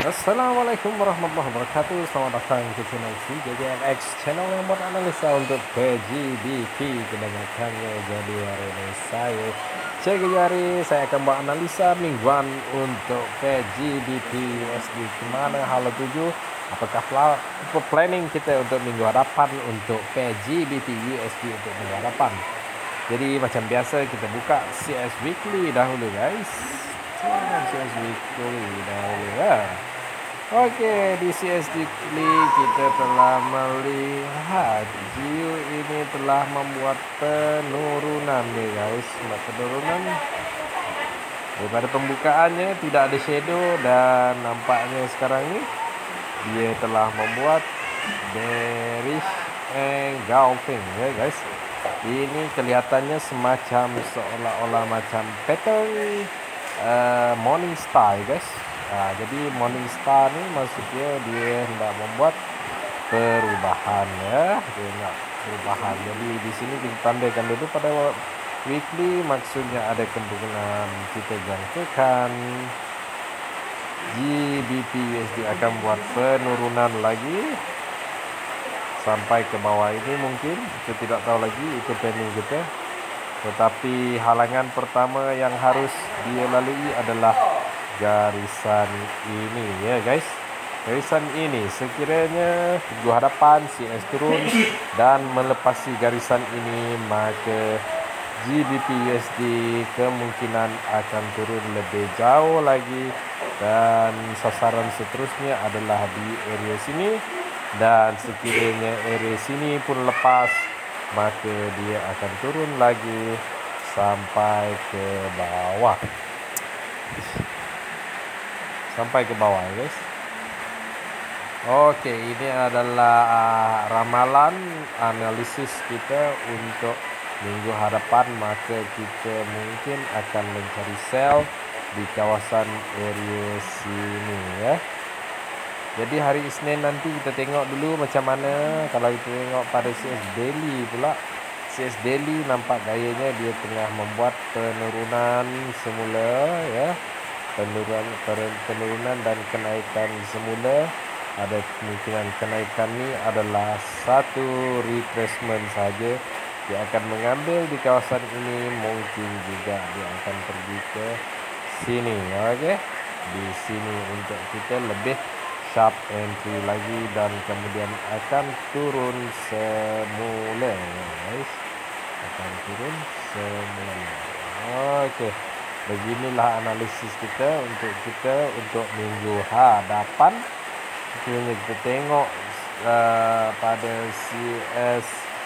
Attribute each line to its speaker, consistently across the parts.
Speaker 1: Assalamualaikum warahmatullahi wabarakatuh. Selamat datang ke channel CJJMX, channel yang buat analisa untuk PGBP. Kebanyakannya jadi hari ini saya saya akan buat analisa mingguan untuk PGBP USD. Kemana halo 7? Apakah planning kita untuk minggu hadapan untuk PGBP USD untuk minggu hadapan? Jadi macam biasa kita buka CS Weekly dahulu guys. CS Weekly dahulu ya. Oke, di CS Weekly kita telah melihat Jiu ini telah membuat penurunan nih guys. Penurunan daripada pembukaannya tidak ada shadow, dan nampaknya sekarang ini dia telah membuat bearish engulfing ya guys. Ini kelihatannya semacam seolah-olah macam pattern morning star guys. Jadi morning star ni maksudnya dia hendak membuat perubahan ya, dia nak perubahan. Jadi di sini kita tandaikan dulu pada weekly, maksudnya ada kemungkinan kita jangkakan GBP USD akan buat penurunan lagi sampai ke bawah ini, mungkin kita tidak tahu lagi, itu planning kita. Tetapi halangan pertama yang harus dia lalui adalah garisan ini ya guys. Garisan ini sekiranya minggu hadapan CS turun dan melepasi garisan ini, maka GBP USD kemungkinan akan turun lebih jauh lagi, dan sasaran seterusnya adalah di area sini. Dan sekiranya area sini pun lepas, maka dia akan turun lagi sampai ke bawah. Sampai ke bawah guys. Oke, ini adalah ramalan analisis kita untuk minggu hadapan. Maka kita mungkin akan mencari sell di kawasan area sini ya. Jadi hari Isnin nanti kita tengok dulu macam mana. Kalau kita tengok pada CS Daily pula, CS Daily nampak gayanya dia tengah membuat penurunan semula ya. Penurunan dan kenaikan semula. Ada kemungkinan kenaikan ni adalah satu retracement saja. Dia akan mengambil di kawasan ini, mungkin juga dia akan pergi ke sini. Okey. Di sini untuk kita lebih sharp entry lagi, dan kemudian akan turun semula guys. Akan turun semula. Okey. Beginilah analisis kita untuk minggu hadapan. Kita tengok pada CS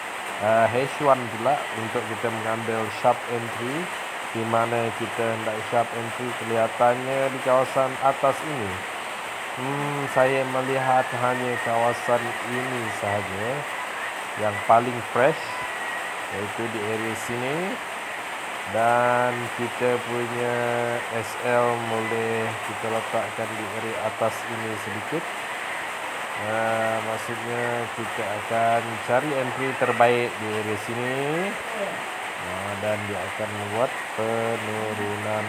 Speaker 1: H1 pula untuk kita mengambil sharp entry. Di mana kita hendak sharp entry kelihatannya di kawasan atas ini. Saya melihat hanya kawasan ini sahaja yang paling fresh, yaitu di area sini. Dan kita punya SL boleh kita letakkan di area atas ini sedikit. Maksudnya kita akan cari entry terbaik di area sini, dan dia akan membuat penurunan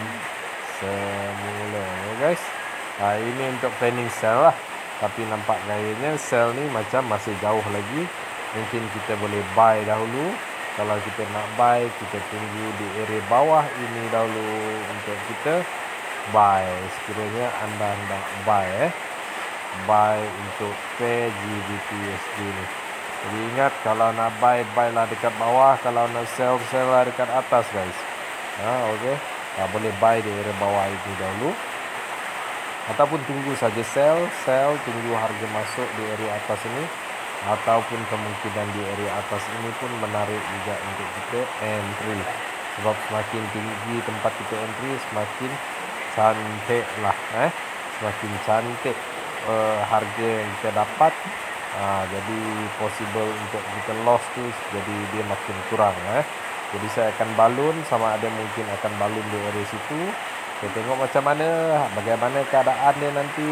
Speaker 1: semula ya guys. Ini untuk planning sell lah. Tapi nampak gayanya sell ni macam masih jauh lagi. Mungkin kita boleh buy dahulu. Kalau kita nak buy, kita tunggu di area bawah ini dahulu untuk kita buy. Sekiranya anda hendak buy buy untuk PGBP USD ni. Jadi ingat, kalau nak buy lah dekat bawah. Kalau nak sell lah dekat atas guys. Okey. Boleh buy di area bawah ini dahulu, ataupun tunggu saja sell, tunggu harga masuk di area atas ini, ataupun kemungkinan di area atas ini pun menarik juga untuk kita entry. Sebab semakin tinggi tempat kita entry, semakin cantik lah semakin cantik harga yang kita dapat. Jadi possible untuk kita loss tu jadi dia makin kurang Jadi saya akan balun, sama ada mungkin akan balun di area situ. Kita tengok macam mana, bagaimana keadaan dia nanti.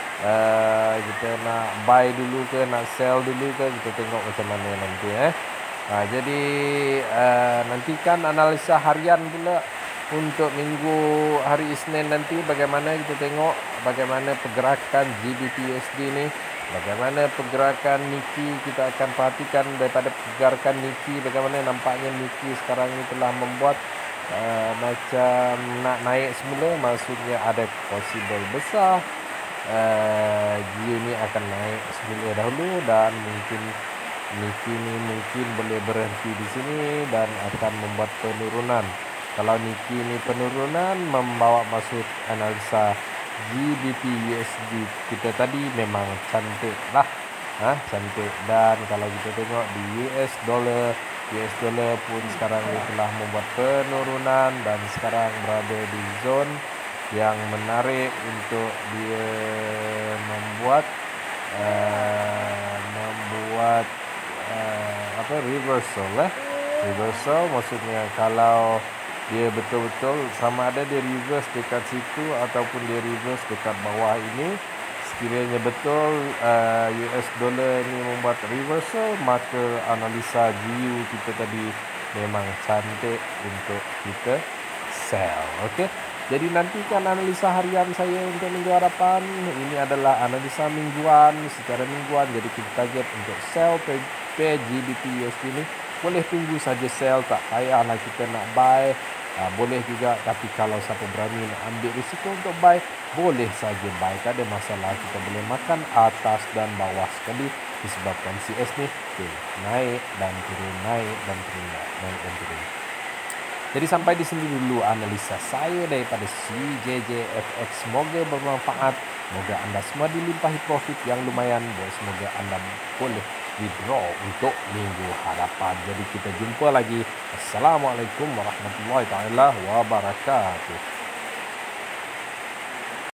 Speaker 1: Kita nak buy dulu ke, nak sell dulu ke, kita tengok macam mana nanti Jadi nantikan analisa harian pula untuk minggu hari Isnin nanti bagaimana kita tengok bagaimana pergerakan GBP USD ni, bagaimana pergerakan Nikkei. Kita akan perhatikan daripada pergerakan Nikkei bagaimana nampaknya Nikkei sekarang ni telah membuat macam nak naik semula, maksudnya ada possible besar GU ni akan naik semula dahulu dan mungkin Nikkei ni mungkin boleh berhenti di sini dan akan membuat penurunan. Kalau Nikkei ni penurunan membawa masuk analisa GBP USD kita tadi memang cantik lah, cantik. Dan kalau kita tengok di US dollar pun sekarang ni telah membuat penurunan dan sekarang berada di zon yang menarik untuk dia membuat reversal maksudnya kalau dia betul-betul sama ada dia reverse dekat situ ataupun dia reverse dekat bawah ini. Sekiranya betul US dollar ni membuat reversal, maka analisa GU kita tadi memang cantik untuk kita sell. Okey. Jadi nantikan analisa harian saya untuk minggu hadapan. Ini adalah analisa mingguan, secara mingguan. Jadi kita target untuk sell pair GBP USD ni. Boleh tunggu saja sell, tak payahlah kita nak buy. Boleh juga, tapi kalau siapa berani nak ambil risiko untuk buy, boleh saja buy, tak ada masalah. Kita boleh makan atas dan bawah sekali disebabkan CS ni naik dan turun, naik dan turun, naik dan turun. Jadi sampai di sini dulu analisa saya daripada CJJFX. Semoga bermanfaat. Semoga anda semua dilimpahi profit yang lumayan. Semoga anda boleh withdraw untuk minggu hadapan. Jadi kita jumpa lagi. Assalamualaikum warahmatullahi wabarakatuh.